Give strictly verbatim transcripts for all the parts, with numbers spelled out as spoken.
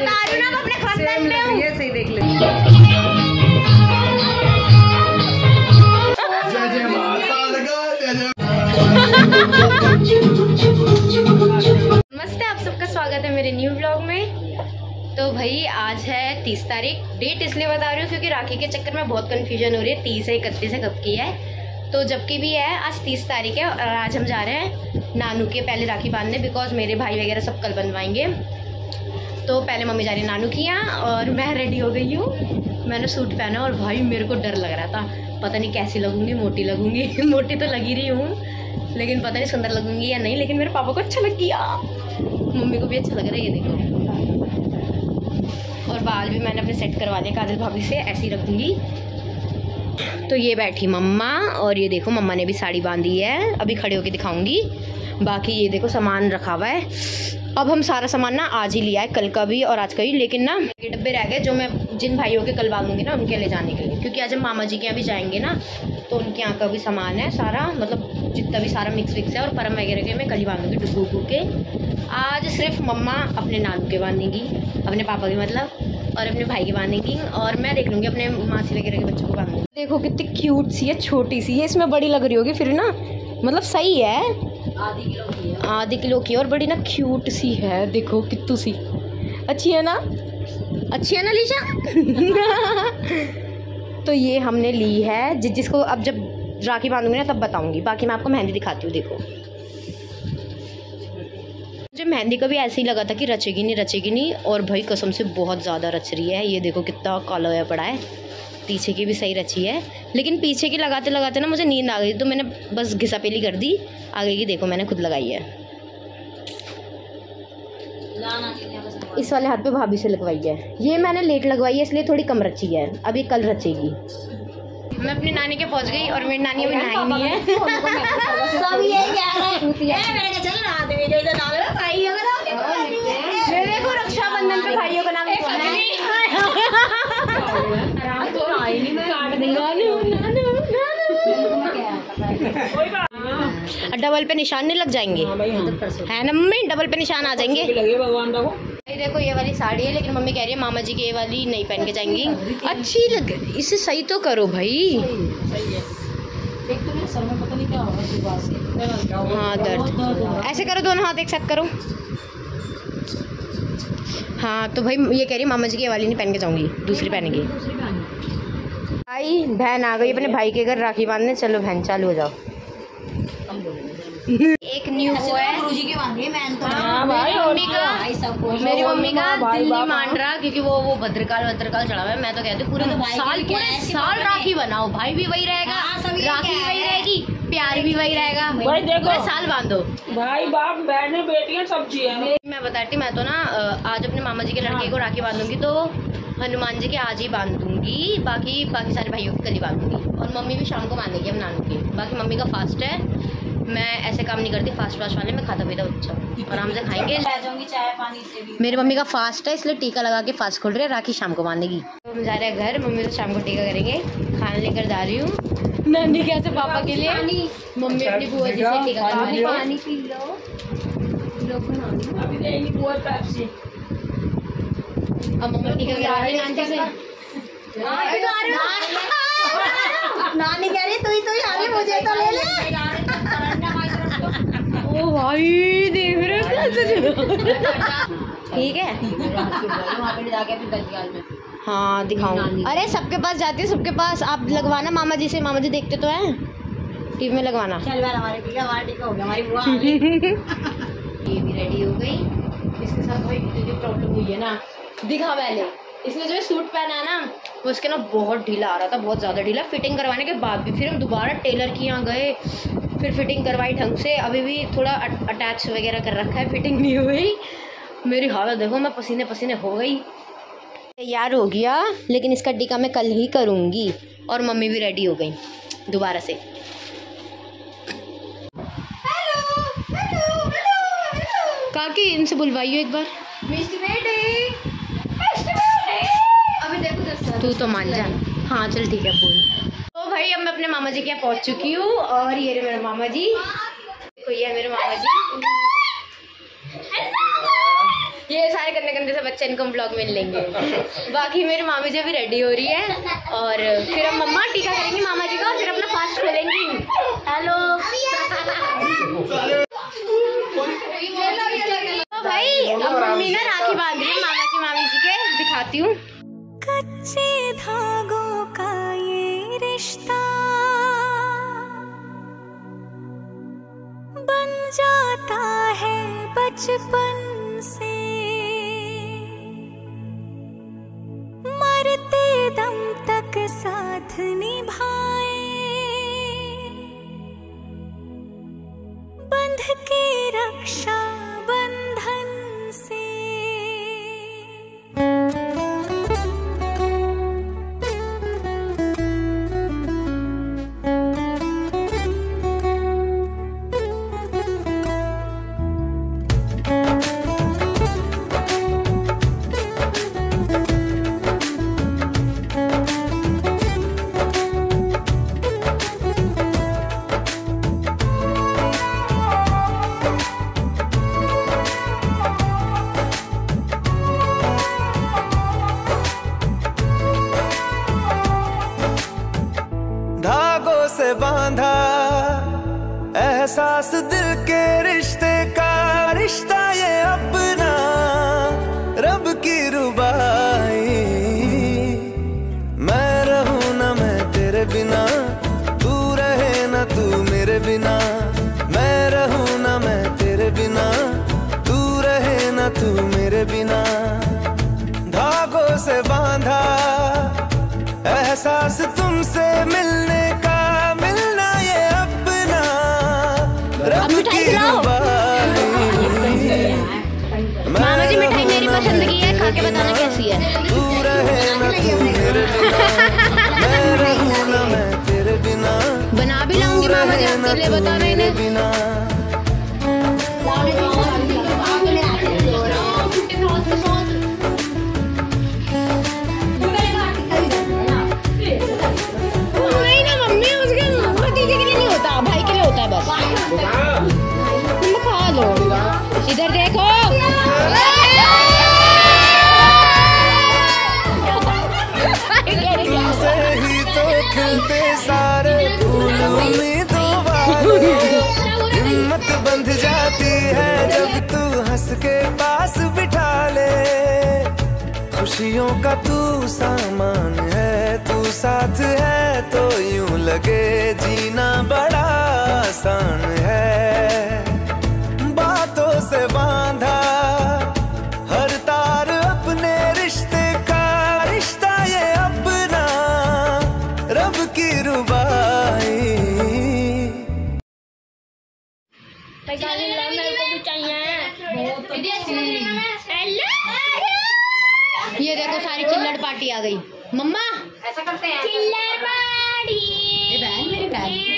बता रही हूँ ना, अपने खानदान में हूँ। ये सही देख ले। नमस्ते, आप सबका स्वागत है मेरे न्यू व्लॉग में। तो भाई आज है तीस तारीख। डेट इसलिए बता रही हूँ क्योंकि राखी के चक्कर में बहुत कंफ्यूजन हो रही है। तीस है, इकतीस है, कब की है। तो जबकि भी है, आज तीस तारीख है और आज हम जा रहे हैं नानू के पहले राखी बांधने, बिकॉज मेरे भाई वगैरह सब कल बनवाएंगे। तो पहले मम्मी जा रही है नानू की यहाँ और मैं रेडी हो गई हूँ। मैंने सूट पहना और भाई मेरे को डर लग रहा था, पता नहीं कैसी लगूंगी, मोटी लगूंगी। मोटी तो लगी रही हूँ लेकिन पता नहीं सुंदर लगूंगी या नहीं। लेकिन मेरे पापा को अच्छा लग गया, मम्मी को भी अच्छा लग रहा है, ये देखो। और बाल भी मैंने अपने सेट करवा दिए काजल भाभी से, ऐसे ही रख दूँगी। तो ये बैठी मम्मा और ये देखो मम्मा ने भी साड़ी बांधी है, अभी खड़े होके दिखाऊंगी। बाकी ये देखो सामान रखा हुआ है। अब हम सारा सामान ना आज ही लिया है, कल का भी और आज का भी। लेकिन ना ये डब्बे रह गए जो मैं जिन भाइयों के कल बांधूंगी ना उनके ले जाने के लिए, क्योंकि आज हम मामा जी के यहाँ भी जाएंगे ना, तो उनके यहाँ का भी सामान है सारा, मतलब जितना भी सारा मिक्स विक्स है। और परम वगैरह के मैं कल ही बांधूंगी डुबू उबू के। आज सिर्फ मम्मा अपने नानू के बांधेंगी, अपने पापा के मतलब, और अपने भाई के बांधेंगी। और मैं देख लूँगी अपने मासी वगैरह के बच्चों को बांधूंगी। देखो कितनी क्यूट सी है, छोटी सी है, इसमें बड़ी लग रही होगी फिर ना, मतलब सही है। आधी किलो की है, आधी किलो की और बड़ी ना क्यूट सी है। देखो कित्तू सी अच्छी है ना, अच्छी है ना लीशा। तो ये हमने ली है, जिस जिसको अब जब राखी बांधूंगी ना तब बताऊंगी। बाकी मैं आपको मेहंदी दिखाती हूँ। देखो मुझे मेहंदी का भी ऐसे ही लगा था कि रचेगी नहीं रचेगी नहीं, और भाई कसम से बहुत ज़्यादा रच रही है। ये देखो कितना काला हुआ पड़ा है, पीछे की भी सही रची है। लेकिन पीछे की लगाते लगाते ना मुझे नींद आ गई, तो मैंने बस घिसा पेली कर दी। आगे की देखो मैंने खुद लगाई है, इस वाले हाथ पे भाभी से लगवाई है। ये मैंने लेट लगवाई है इसलिए थोड़ी कम रची है, अभी कल रचेगी। मैं अपनी नानी के पहुंच गई और मेरी नानी अभी नहाई नहीं है। सब ये कह रहे हैं मैंने कहा चल नहा दे, मेरे इधर नाम है भाइयों का नाम ले, देखो रक्षाबंधन पे भाइयों का नाम लिखवाना है। आराम तो आई नहीं, मैं काट देंगे। डबल पे निशान नहीं लग जाएंगे है ना मम्मी, डबल पे निशान आ जाएंगे। देखो ये वाली साड़ी है, लेकिन मम्मी कह रही है मामा जी की ये वाली नहीं पहन के जाएंगी। अच्छी लगे, इसे सही तो करो भाई। हाँ दर्द, ऐसे करो, दोनों हाथ एक साथ करो। हाँ तो भाई ये कह रही है मामा जी की ये वाली नहीं पहन के जाऊंगी, दूसरी पहनेगी। भाई बहन आ गई अपने भाई के घर राखी बांधने, चलो बहन चालू हो जाओ। एक न्यू वो है गुरुजी की बांधी है मैंने तो। हाँ भाई मम्मी का, मेरी मम्मी का दिल नहीं मान रहा क्योंकि वो वो भद्रकाल भद्रकाल चढ़ा हुआ है। मैं तो कहती हूँ पूरे साल पूरे साल राखी बनाओ, भाई भी वही रहेगा, राखी भी वही रहेगी, प्यार भी वही रहेगा। भाई देखो साल बांधो, भाई बाप बहने बेटियां सब चीजें। मैं बताती मैं तो ना आज अपने मामा जी के लड़के को राखी बांधूंगी, तो हनुमान जी के आज ही बांध दूंगी। बाकी बाकी सारे भाइयों की कल ही बांधूंगी। और मम्मी भी शाम को बांधेगी हम नानू की। बाकी मम्मी का फास्ट है, मैं ऐसे काम नहीं करती फास्ट फास्ट वाले, मैं खाता पीता अच्छा आराम से खाएंगे। चाय पानी से भी। मेरी मम्मी का फास्ट है इसलिए टीका लगा के फास्ट खोल रही है, राखी शाम को बांधेगी। तो हम जा रहे हैं घर, मम्मी तो शाम को टीका करेंगे। खाना लेकर जा रही हूँ नानी कैसे पापा के लिए, मम्मी अपनी बुआ जी से टीका पानी पानी पी लो। अब मम्मी टीका करा रही है नानी से। नानी कह रही तू ही तो ही आ रही, मुझे तो ले ले। ओ भाई देख रहे हो ठीक है। हाँ दिखाऊं, अरे सबके पास जाती है, सबके पास आप लगवाना मामा जी से, मामा जी देखते तो हैं टीवी में लगवाना। हमारे टीका हमारा टीका हो गया, हमारी बुआ ये भी रेडी हो गई। इसके साथ भाई जो प्रॉब्लम हुई है ना, दिखा पहले इसने जो सूट पहना है ना वो उसके ना बहुत ढीला आ रहा था, बहुत ज़्यादा ढीला। फिटिंग करवाने के बाद भी फिर हम दोबारा टेलर के यहाँ गए, फिर फिटिंग करवाई ढंग से। अभी भी थोड़ा अटैच वगैरह कर रखा है, फिटिंग नहीं हुई। मेरी हालत देखो, मैं पसीने पसीने हो गई। तैयार हो गया, लेकिन इसका टीका मैं कल ही करूँगी। और मम्मी भी रेडी हो गई दोबारा से। काकी इनसे बुलवाइयो एक बार। अभी देखो तू तो मान जा। हाँ चल ठीक है बोल। तो भाई अब मैं अपने मामा जी के यहाँ पहुँच चुकी हूँ और ये रहे मेरे मामा जी। देखो ये है मेरे मामा जी। ये सारे गंदे गंदे से बच्चे इनको ब्लॉग में लेंगे। बाकी मेरी मामी जी भी रेडी हो रही है और फिर हम मम्मा टीका करेंगी मामा जी का और फिर अपना फास्ट खोलेंगी। हेलो तो भाई अब मम्मी ना राखी बांध रही है मामा जी मामी जी के, दिखाती हूँ। कच्चे धागों का ये रिश्ता बन जाता है बचपन से, मरते दम तक साथ निभाए, बंध के रक्षा बंधन से। धागों से बांधा एहसास दिल के रिश्ते का, रिश्ता ये अपना रब की रुबाई। मैं रहूं ना मैं तेरे बिना, तू रहे ना तू मेरे बिना। मैं रहूं ना मैं तेरे बिना, तू रहे ना तू मेरे बिना। धागों से बांधा एहसास तुमसे मिलने का, मिलना ये अपना रब की रुबाई। मामा जी मिठाई मेरी पसंद की है, खा के बताना कैसी है। तू रहे ना तू मेरे बिना, मैं रहूं ना मैं तेरे बिना। बना भी लाऊंगी मामा जी आपके लिए, बताना इन्हें। बिना भाई के लिए होता है बस, तुम खा लो। इधर देखो तुमसे ही तो खिलते सारे फूल उम्मीदों वाले। हिम्मत बंध जाती है जब तू हंस के पास बिठा ले। खुशियों का तू सामान है, तू साथ है तो यूं लगे जीना बड़ा आसान है। बातों से बांधा हर तार अपने रिश्ते का, रिश्ता ये अपना रब की रुबाई। ये देखो सारी चिल्लड़ पार्टी आ गई। मम्मा ऐसा करते हैं, चिल्लड़ पार्टी। ये बहन मेरी बहन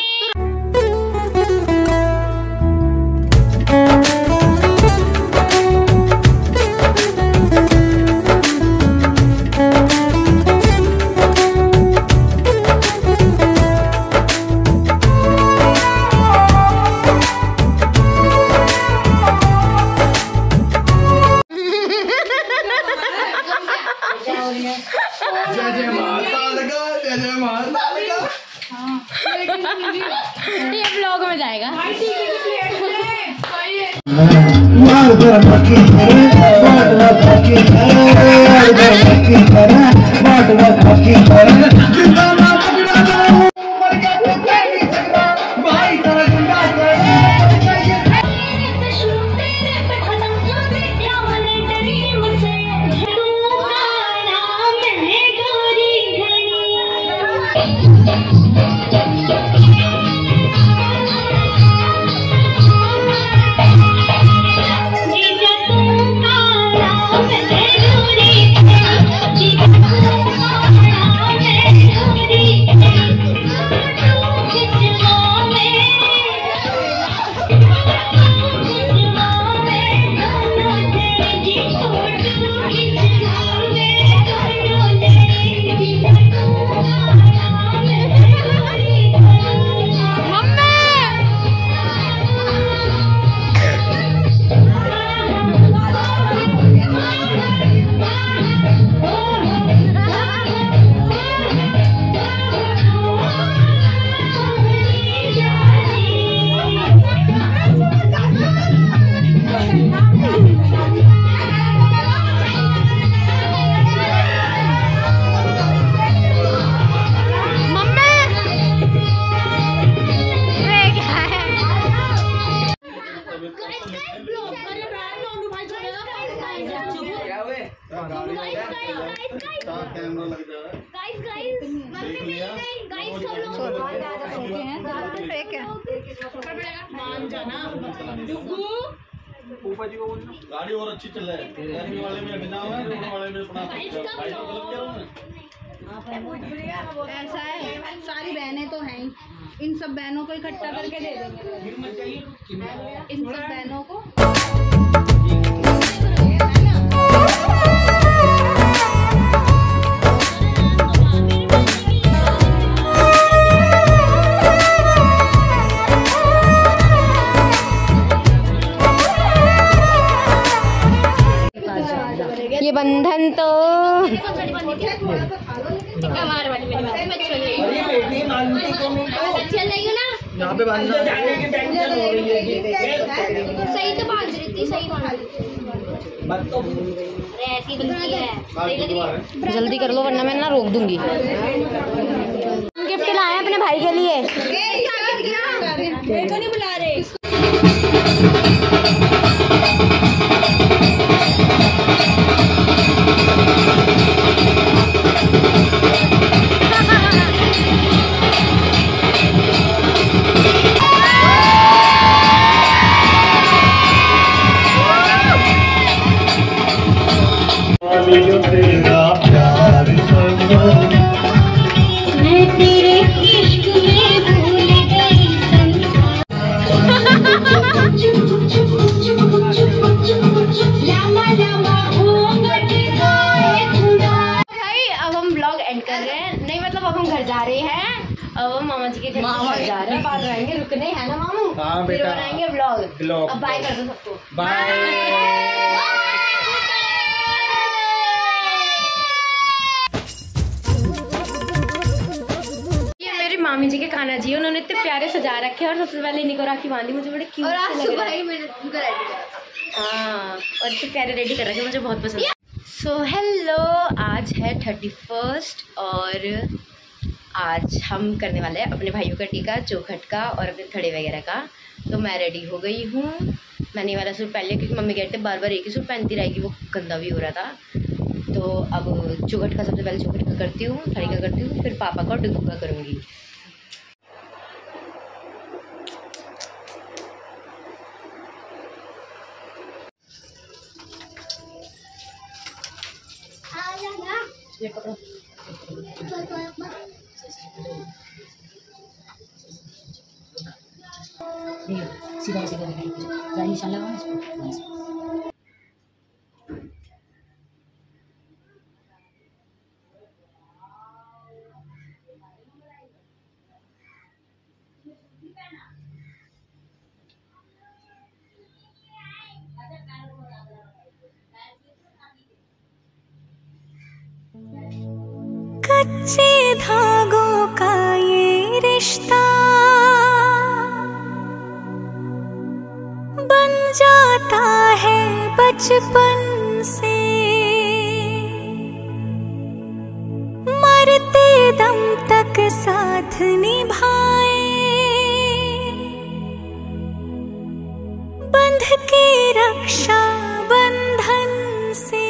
ये ब्लॉग में जाएगा। गाड़ी और अच्छी चल रही है, वाले में बिना हुआ है, वाले में अपना ऐसा है, सारी बहनें तो हैं, इन सब बहनों को इकट्ठा करके दे देंगे, इन सब बहनों को। ये बंधन तो यहाँ पे बांधना सही तो बांध रही थी, सही बांध जल्दी कर लो वरना मैं ना रोक दूंगी। गिफ्ट लाए अपने भाई के लिए। तो नहीं बुला रहे। अब हम मामा जी के घर जा रहे हैं, बाद रहेंगे, रुकने है ना मामू? हाँ बेटा, फिर बनाएंगे व्लॉग। व्लॉग अब बाय कर दो सबको, बाय। ये मेरी मामी जी के कान्हा जी, उन्होंने इतने प्यारे सजा रखे हैं और सबसे पहले इन्हीं को राखी बांधी, मुझे बड़े क्यूट लग रहे हैं। हाँ, और इतने प्यारे रेडी कर रखे, मुझे बहुत पसंद है। सो हेलो, आज है थर्टी फर्स्ट और आज हम करने वाले हैं अपने भाइयों का टीका, चौखट का और अपने थड़े वगैरह का। तो मैं रेडी हो गई हूँ। मैंने ये वाला सूट पहन लिया क्योंकि मम्मी कहते बार बार एक ही सूट पहनती रहेगी, वो गंदा भी हो रहा था। तो अब चौखट का सबसे पहले चौखट का करती हूँ, थड़ी का करती हूँ, फिर पापा का और डिग्गू का करूँगी। सीधा सीधा जरा निशान लगाओ इसको। कच्चे धागों का ये रिश्ता बन जाता है बचपन से, मरते दम तक साथ निभाए, बंध के रक्षा बंधन से।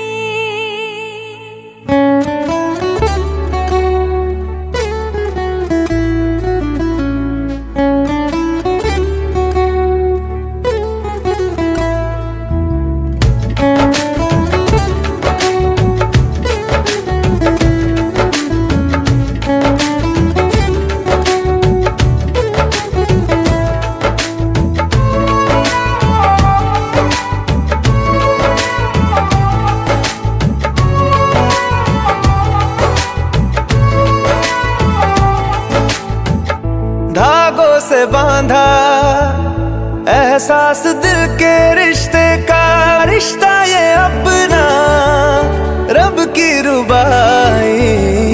धागों से बांधा एहसास दिल के रिश्ते का, रिश्ता ये अपना रब की रुबाई।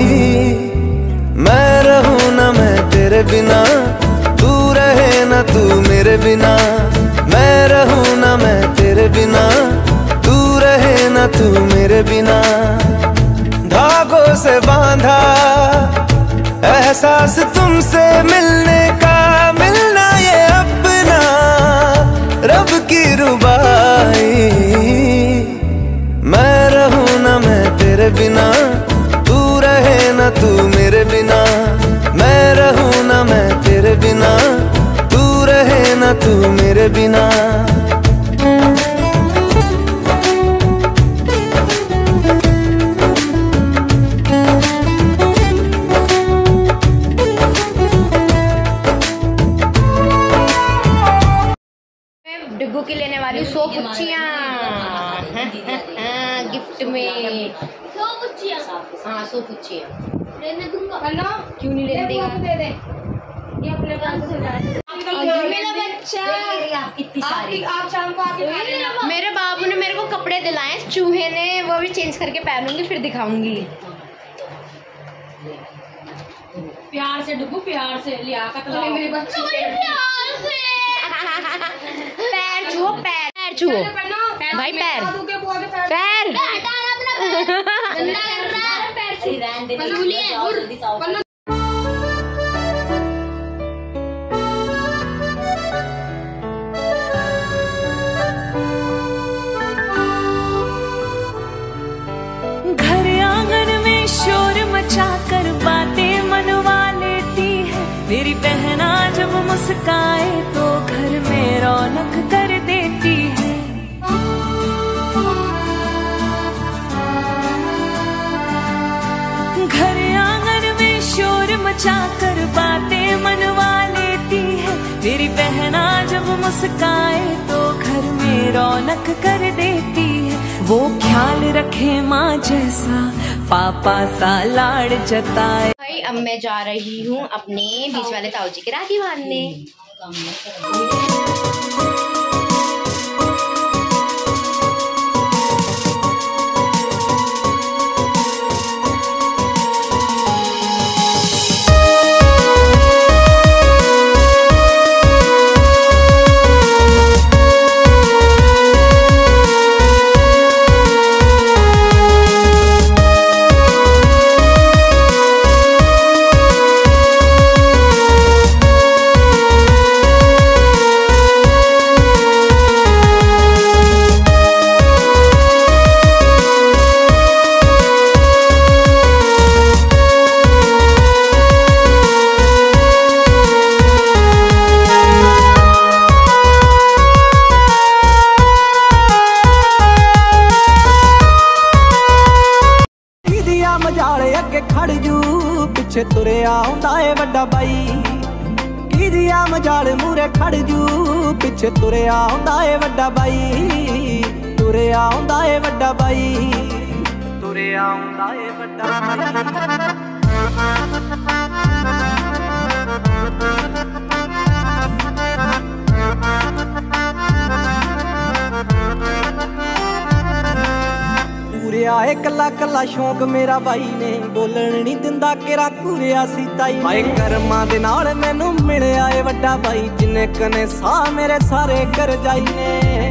मैं रहूं ना मैं तेरे बिना, तू रहे ना तू मेरे बिना। मैं रहूं ना मैं तेरे बिना, तू रहे ना तू मेरे बिना। धागों से बांधा एहसास तुमसे मिलने का, मिलना ये अपना रब की रुबाई। मैं रहूं तेरे बिना, तू रहे ना तू मेरे बिना, मैं रहूं ना मैं तेरे बिना, तू रहे ना तू मेरे बिना। डिग्गू की लेने वाली सौ पुच्चियाँ गिफ्ट में। सौ पुच्चियाँ? हाँ सौ पुच्चियाँ लेने दूंगा। क्यों नहीं लेने देगा? दे दे ये अपने पास से मेरा बच्चा। इतनी सारी आप शाम को आके मेरे बाबू ने मेरे को कपड़े दिलाए, चूहे ने, वो भी चेंज करके पहनूंगी फिर दिखाऊंगी। प्यार से डुगू, प्यार से लियाकत ला मेरी बच्ची से। पैर छुओ, पैर पैर छुओ भाई, पैर पैर घर आंगन में शोर मचा कर बातें मनवा लेती है मेरी बहना, जब मुस्काए तो घर में रौनक कर देती है। घर आंगन में शोर मचा कर बातें मनवा लेती है मेरी बहना, जब मुस्काए तो घर में रौनक कर देती है। वो ख्याल रखे माँ जैसा, पापा सा लाड़ जताए। भाई अब मैं जा रही हूँ अपने बीच वाले ताऊ जी के राखी बांधने। पिछे तुरिया आउंदा ए वड्डा बाई, की दिया मजाल मूरे खड़ जू, पिछे तुरिया आउंदा ए वड्डा बाई, तुरिया आउंदा ए वड्डा बाई, तुरिया आउंदा ए वड्डा बाई। आए कला कला शौक मेरा बाई ने, बोलण नहीं दिंदा केरा घूरिया सी ताई। हाय कर्मां दे नाल मैनू मिलिया ए वड्डा बाई, जिन्ने कने सा मेरे सारे कर जाई ने,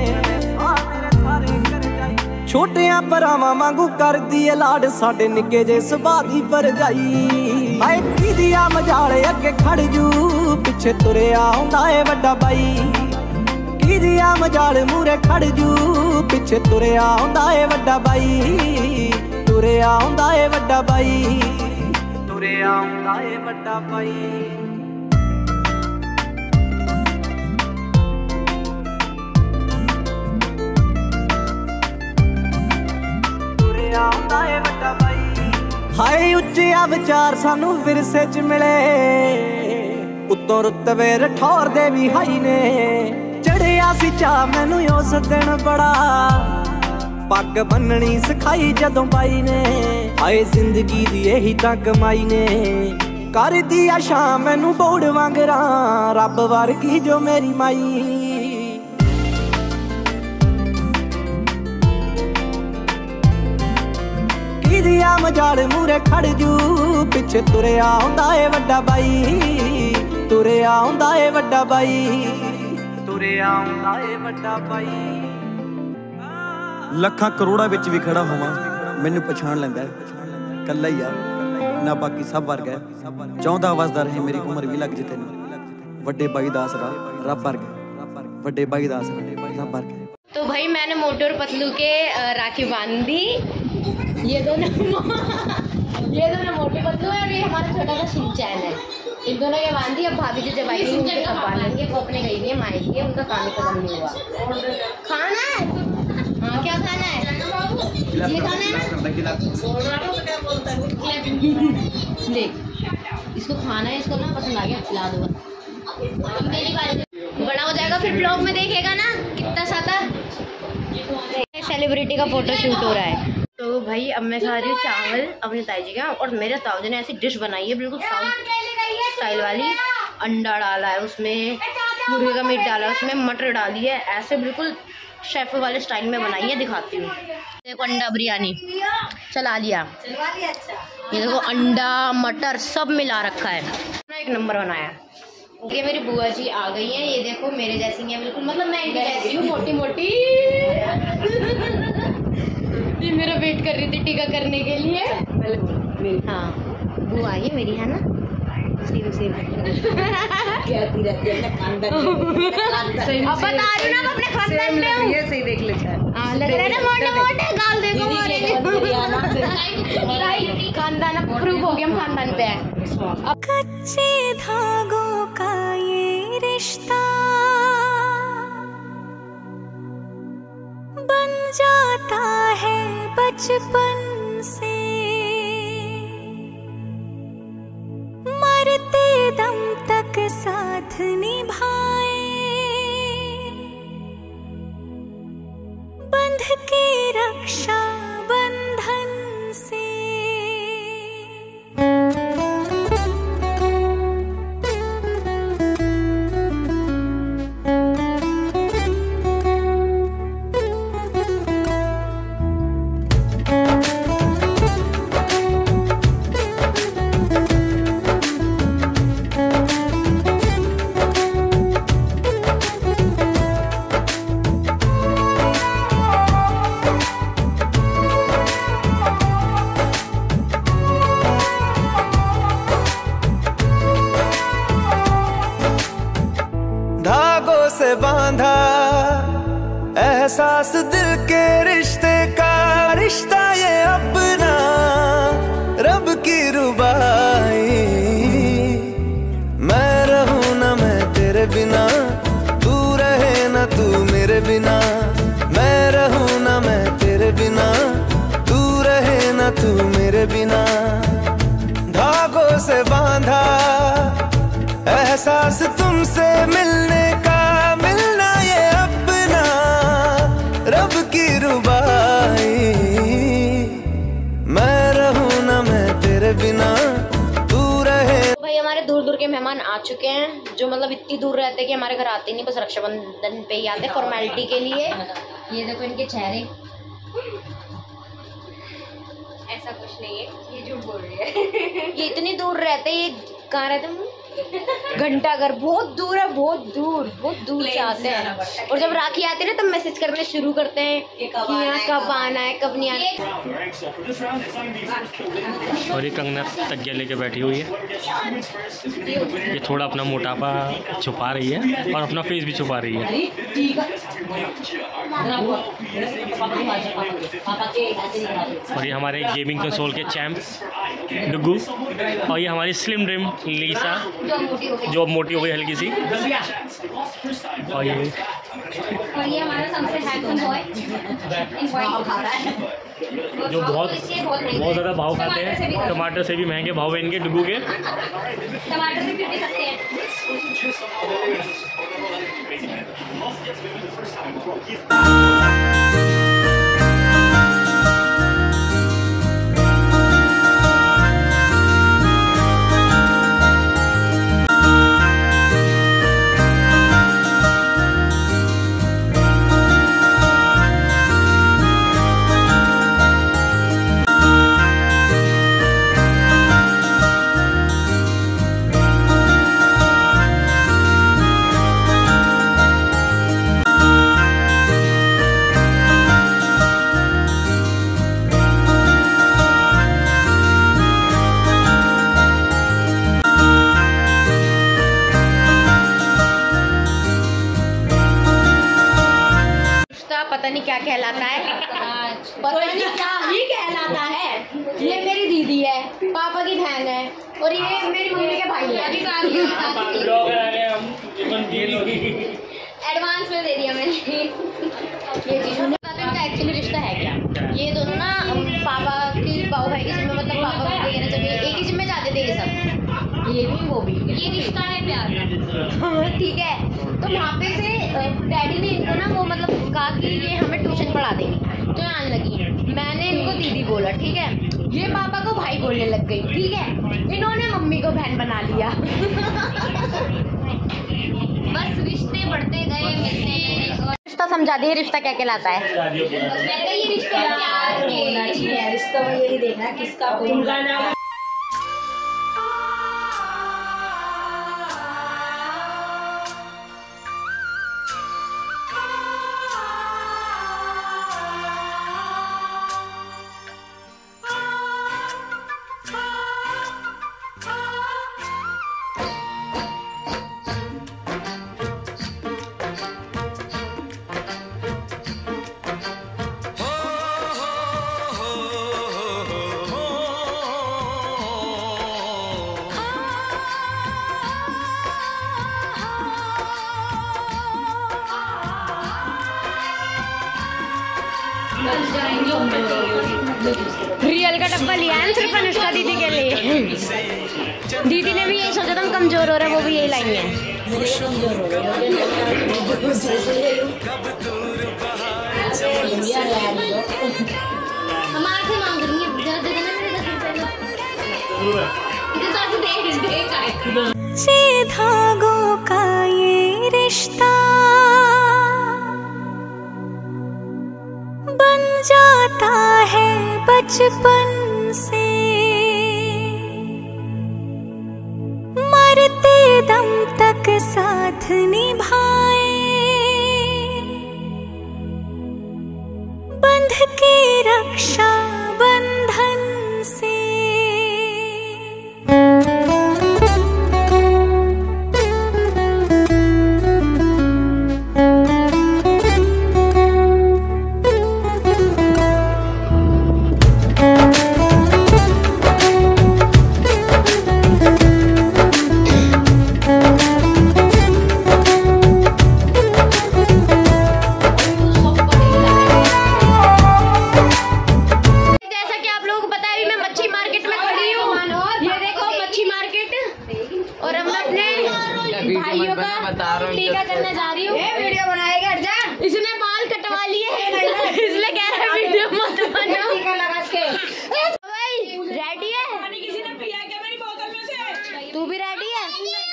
छोटिया भरावां वांगू कर दिए लाड साडे निके जे सुभा दी भरजाई। हाय की दिया मजाल अगे खड़ जू, पिछे तुरिया आउंदा ए वड्डा बाई, की दिया मजाल मूरे खड़ जू, पिछे तुरिया आउंदा ए वड्डा बाई, तुरिया आउंदा ए वड्डा बाई, तुरिया आउंदा ए वड्डा बाई। तुरिया आउंदा ए वड्डा बाई। हाय उच्चिया विचार सानू विरसे च मिले, उत्तों रुतबे रठौर दे भी हाई ने, चढ़िया सी चा मैनू उस दिन बड़ा, पग बननी सिखाई जदों बाई ने। आए जिंदगी दी यही तां कमाई ने, कर दिया शाम मैनू बोड़ वांगरा, रब वर्गी जो मेरी माई। की दिया मजाल मूरे खड़ जू, पिछे तुरिया आउंदा ए वड्डा बाई, तुरिया आउंदा ए वड्डा बाई, तुरिया आउंदा ए वड्डा बाई। ਲੱਖਾਂ ਕਰੋੜਾਂ ਵਿੱਚ ਵੀ ਖੜਾ ਹੋਵਾਂ ਮੈਨੂੰ ਪਛਾਣ ਲੈਂਦਾ, ਕੱਲਾ ਹੀ ਆ ਨਾ ਬਾਕੀ ਸਭ ਵਰਗਾ, ਚਾਹੁੰਦਾ ਵਸਦਾ ਰਹੇ ਮੇਰੀ ਉਮਰ ਵੀ ਲੱਗ ਜੇ ਤੈਨੂੰ, ਵੱਡੇ ਬਾਈ ਦਾ ਆਸਰਾ ਰੱਬ ਵਰਗਾ, ਵੱਡੇ ਬਾਈ ਦਾ ਆਸਰਾ ਰੱਬ ਵਰਗਾ। तो भाई मैंने मोटू और पतलू के राखी बांध दी। ये दोनों ये दोनों मोटे पतलू है और ये हमारा छोटा सा शिनचैन है। इन दोनों के बांधी। अब भाभी जी जब आएंगे उनके कब बांध लेंगे। वो अपने गई है मायके, उनका काम खत्म नहीं हुआ। खाना है? हाँ, क्या खाना है? ये खाना है ना? देख, इसको खाना है, इसको ना पसंद आ गया, खिला दो। मेरी बारी बड़ा हो जाएगा फिर ब्लॉग में देखेगा ना कितना साता। सेलिब्रिटी का फोटो शूट हो रहा है। तो भाई अब मैं खा रही हूँ चावल अपने ताई जी का, और मेरे ताऊ जी ने ऐसी डिश बनाई है बिल्कुल साउथ स्टाइल वाली। अंडा डाला है उसमें, मुर्गे का मीट डाला है उसमें, मटर डाली है, ऐसे बिल्कुल शेफ वाले स्टाइल में बनाई है। दिखाती हूँ, देखो अंडा बिरयानी चला लिया। ये देखो अंडा मटर सब मिला रखा है, एक नंबर बनाया। ये मेरी बुआ जी आ गई हैं। ये देखो मेरे जैसी है बिल्कुल, मतलब मैं इनकी जैसी हूँ, मोटी मोटी। ये मेरा वेट कर रही थी टीका करने के लिए। हाँ, बुआ आई है मेरी, है ना? सेम सेम कहती रहती है खानदान। अब बता रही ना, अपने खानदान में हूँ। ये सही देख ले। हाँ, लग रहा है ना मोटे मोटे गाल देखो हमारे। खानदान अब प्रूव हो गया, हम खानदान पे है। कच्चे धागों का ये रिश्ता बन जाता है बचपन से, मरते दम तक साथ निभाए, बंध के रक्षा बंधन से। से बांधा एहसास दिल के रिश्ते का, रिश्ता ये अपना रब की रुबाई। मैं रहूं ना मैं तेरे बिना, तू रहे ना तू मेरे बिना। मैं रहूं ना मैं तेरे बिना, तू रहे ना तू मेरे बिना। धागों से बांधा एहसास तुमसे मिलने का, मिलना ये अपना रब की रुबाई। मैं रहूं ना मैं तेरे बिना, तू रहे। भाई हमारे दूर दूर के मेहमान आ चुके हैं, जो मतलब इतनी दूर रहते हैं कि हमारे घर आते नहीं, बस रक्षाबंधन पे ही आते फॉर्मेलिटी के लिए। ये देखो इनके चेहरे, ऐसा कुछ नहीं है, ये झूठ बोल रही है। ये इतनी दूर रहते, ये कहाँ रहते हैं? घंटा घर, बहुत दूर है, बहुत दूर, बहुत दूर से आते हैं। और जब राखी आती है ना तब मैसेज करने शुरू करते हैं कि यहाँ कब आना है, कब नहीं आना है। और ये कंगना तकिया लेके बैठी हुई है। ये थोड़ा अपना मोटापा छुपा रही है और अपना फेस भी छुपा रही है। और ये हमारे गेमिंग कंसोल के चैंप डुगू, और ये हमारी स्लिम ड्रीम लीसा जो मोटी हो गई हल्की सी। और ये और ये हमारा सबसे हैंडसम बॉय जो बहुत बहुत ज़्यादा भाव खाते हैं, टमाटर से भी महंगे भाव हैं इनके डुगू के। टमाटर भी फिर भी सस्ते हैं। बहन है और ये मेरी मम्मी के भाई है। एडवांस में दे दिया मैंने ये चीज़। इनका एक्चुअली रिश्ता है क्या, ये दोनों ना पापा की बाबू भाई की जिम्मे, मतलब पापा वगैरह जब एक ही जिम्मे जाते थे ये सब, ये भी वो भी, ये रिश्ता है प्यार का। ठीक है, तो वहाँ पे से डैडी ने इनको ना वो मतलब कहा कि ये हमें ट्यूशन पढ़ा देंगी, तो मैं आने लगी। मैंने इनको दीदी बोला, ठीक है, ये पापा को भाई बोलने लग गई, ठीक है, इन्होंने मम्मी को बहन बना लिया। बस रिश्ते बढ़ते गए, मिलते रिश्ता समझा दिए। रिश्ता क्या कहलाता है? ये रिश्ता रिश्ता यही देखना किसका रियल का डब्बा लिया है सिर्फ अनुष्का दीदी के लिए। दीदी ने भी यही सोचा था हम कमजोर हो रहे हैं, वो भी यही लाई है। हम आपसे मांग रही हैं, ये धागों का ये रिश्ता बन जाता है बचपन से, मरते दम तक साथ निभाए, बंध के रक्षा बंधन से। भाइयों का टीका करने जा रही हूँ। वीडियो बनाएगा, हट जा। इसने बाल कटवा लिए इसलिए कह रहा है वीडियो मत बनाओ। टीका लगा के भाई रेडी है? किसी ने पिया क्या मेरी बोतल में से? तू भी रेडी है?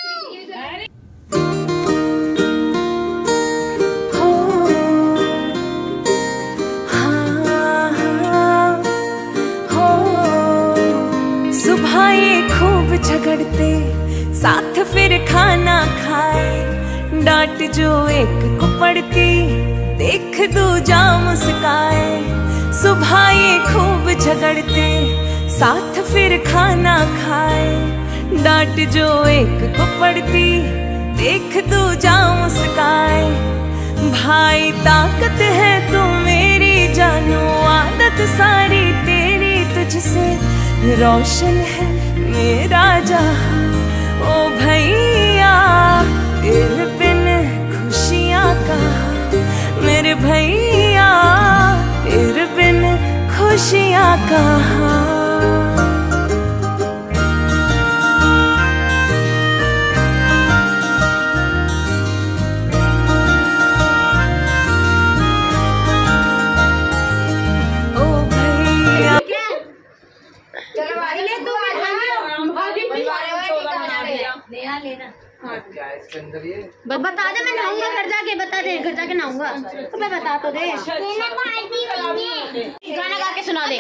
सुबह ये खूब झगड़ते, साथ फिर खाना खाए, डांट जो एक को पड़ती, देख दूजा मुस्काए। सुबह ये खूब झगड़ते, साथ फिर खाना खाए, डांट जो एक को पड़ती, देख दूजा मुस्काए। भाई ताकत है तू मेरी जानू, आदत सारी तेरी तुझसे रोशन है मेरा जहां। ओ भैया तेरे बिन खुशियाँ कहाँ, मेरे भैया तेरे बिन खुशियाँ कहाँ। ओ भैया बता दे, मैं नहाऊंगा घर जाके, बता दे घर जाके नहाऊंगा तो मैं बता तो दे। गाना गा के सुना दे।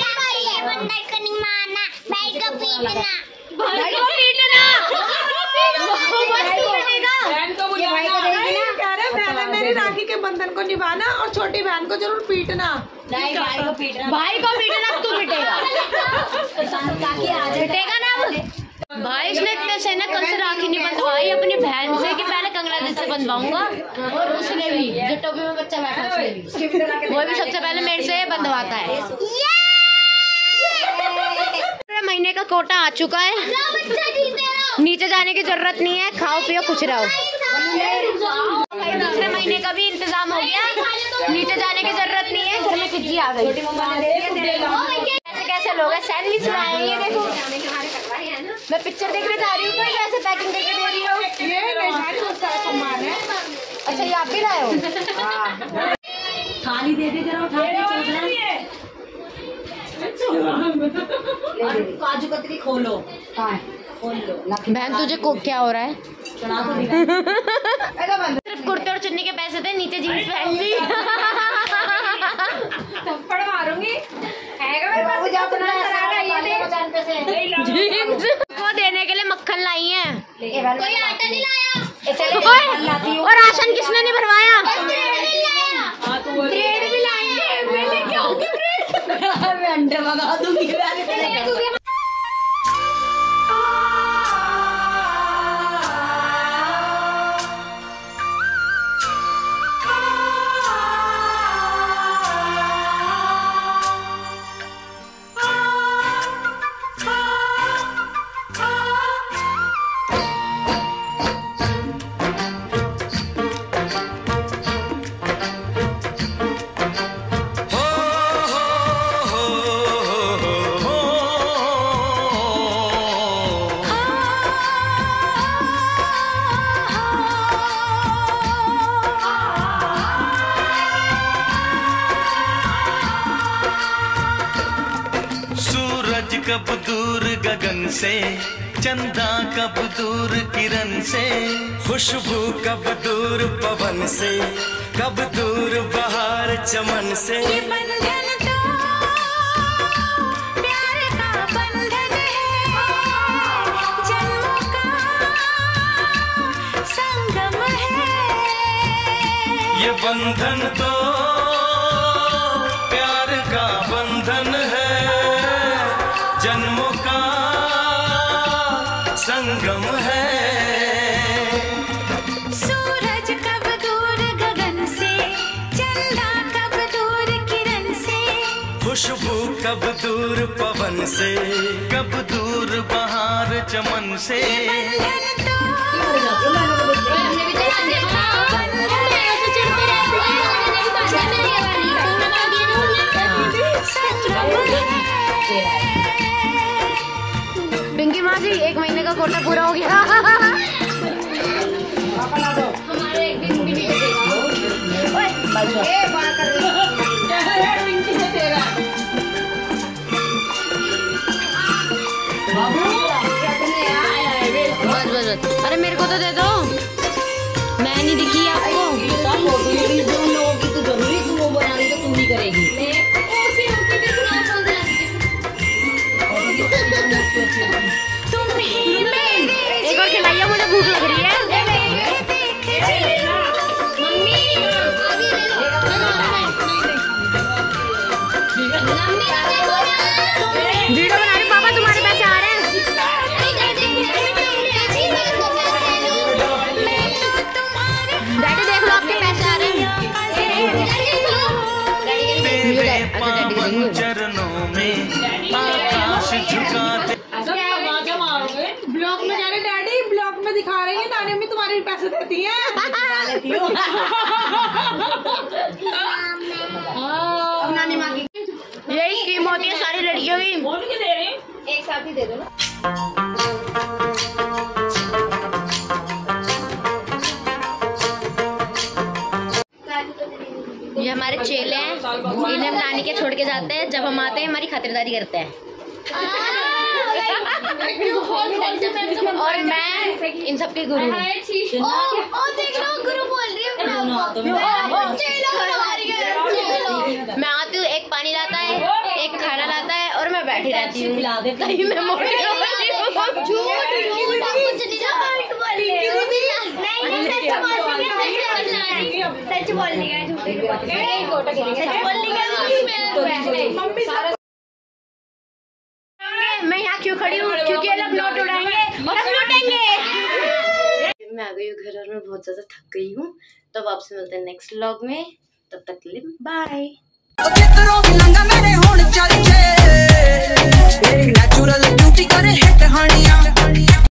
मेरी राखी के बंधन को निभाना और छोटी बहन को जरूर पीटना। नहीं, भाई को पीटना, भाई को पीटना तू पिटेगा, पिटेगा ना भाई। इसने इतने से ना कल से राखी नहीं बंधवाई अपनी बहन से कि पहले कंगना दिल से बंधवाऊंगा, और उसने भी जो टोपी में बच्चा बैठा उसने भी वो भी सबसे पहले मेरे से बंधवाता है। महीने का कोटा आ चुका है, नीचे जाने की जरूरत नहीं है, खाओ पियो खुश रहो। दूसरे महीने का भी इंतजाम हो गया, नीचे जाने की जरूरत नहीं है, घर में चिज्जी आ गई। कैसे कैसे लोग हैं, सैंडविच लाए हैं, ये देखो। मैं पिक्चर देखने जा रही हूँ तो कैसे पैकिंग करके दे रही हो। अच्छा ये आप भी लाए हो। थाली दे दे जरा, उठा के काजू कतरी खोलो, खोल लो। बहन तुझे को क्या हो रहा है? सिर्फ कुर्ते और चुन्नी के पैसे थे, नीचे जीन्स पहन ली। थप्पड़ मारूंगी। जीन्स को देने के लिए मक्खन लाई है। कोई आटा नहीं लाया। और राशन किसने नहीं भरवाया? ब्रेड भी लाएंगे। मैंने क्या हो गया ब्रेड? मैं अंडे मंगा दूंगी। कब दूर गगन से, चंदा कब दूर किरण से, खुशबू कब दूर पवन से, कब दूर बहार चमन से। ये बंधन तो प्यार का बंधन है, जन्मों का संगम है। ये बंधन तो प्यार का बंधन है, जन्मों का संगम है। सूरज कब दूर गगन से, चंदा कब दूर किरण से, खुशबू कब दूर पवन से, कब दूर बहार चमन से। बंधन तो पिंकी माँ जी एक महीने का कोटा पूरा हो गया। हमारे एक दिन भी नहीं बस बस बस। अरे मेरे को तो दे दो, मैं नहीं दिखी आपको। जो लोगों की तो जरूरी तू वो बना रही तो तू ही करेगी। एक और खिलाइए, मुझे भूख लग रही है। वीडियो बना रही, पापा तुम्हारे पैसे आ रहे हैं। डैडी देख लो आपके पैसे आ रहे हैं। चरणों में आकाश झुका दे। ब्लॉग में जा रहे डैडी, ब्लॉग में दिखा रहे हैं नानी अम्मी तुम्हारे पैसे देती हैं। नानी माँ की यही स्कीम होती है सारी लड़कियों की। एक साथ ही दे दो ना। ये हमारे चेले हैं, इन्हें हम नानी के छोड़ के जाते हैं, जब हम आते हैं हमारी खातिरदारी करते हैं। और मैं इन सबके गुरु हूँ। गुरु बोल रही हूँ। मैं आती हूँ, एक पानी लाता है, एक खाना लाता है और मैं बैठी रहती हूँ। कहीं मैं मोटी हो रही हूँ। सच बोलने का, झूठे मैं यहाँ क्यों खड़ी हूँ? क्योंकि ये लोग नोट उड़ाएंगे और हम लूटेंगे। मैं आ गई हूँ घर और मैं बहुत ज्यादा थक गई हूँ। तब आपसे मिलते हैं नेक्स्ट व्लॉग में, तब तक के लिए बाय। न्यूरल ड्यूटी करे हिट हानिया